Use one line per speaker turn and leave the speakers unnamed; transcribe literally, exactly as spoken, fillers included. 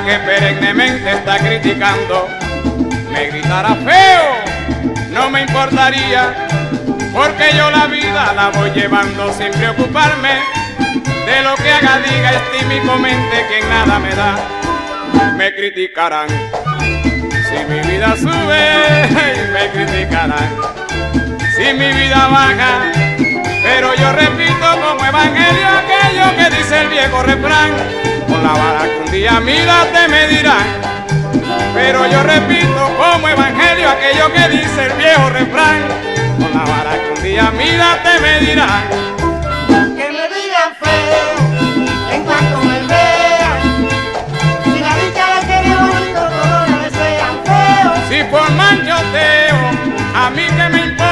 que perennemente está criticando me gritara feo, no me importaría, porque yo la vida la voy llevando sin preocuparme de lo que haga, diga, estime y comente, que en nada me da. Me criticarán si mi vida sube, me criticarán si mi vida baja, pero yo repito como evangelio aquello que dice el viejo refrán: con la vara que un día mírate me dirán. Pero yo repito como evangelio aquello que dice el viejo refrán: con la vara que un día mírate me dirán.
Que me digan feo en cuanto me vean, si la dicha la quiere bonito todos la desean feo.
Si por manchoteo a mí que me importa